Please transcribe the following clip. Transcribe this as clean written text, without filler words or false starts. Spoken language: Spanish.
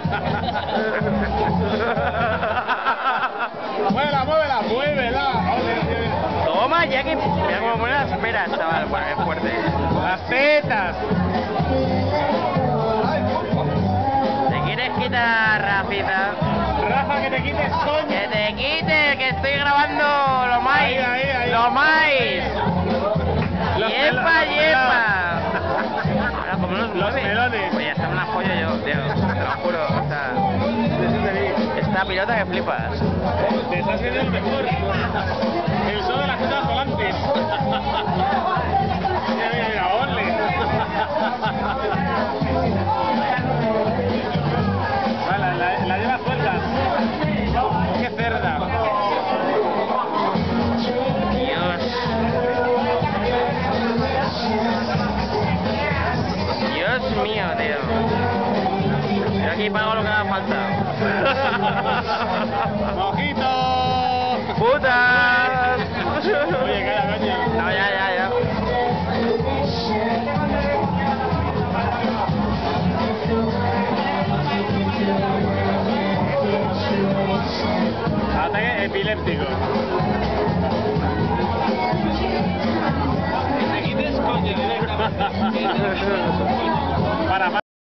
Muévela, muévela, muévela. Toma, ya que... Mira cómo pone las peras, chaval, para que es fuerte. Las tetas. ¿Te quieres quitar, Rafita? Rafa, que te quites, coño. ¡Que te quites, que estoy grabando lo más! Ahí. ¡Lo más! Los ¡Yepa, yepa! Ahora, ¿cómo nos Los mueve? melones. Pues ya está, me la pollo yo, tío, te lo juro, o sea... Esta pilota que flipas. Te está haciendo el mejor. El show de las cosas volantes. Mira, ole. Vale, la lleva suelta. ¡Qué cerda! Dios. Dios mío, tío. Yo aquí pago lo que haga falta. ¡Mojito! ¡Putas! Oye, cara, coño. No, ya. Ataque epiléptico. Que te quites, coño, directamente. Para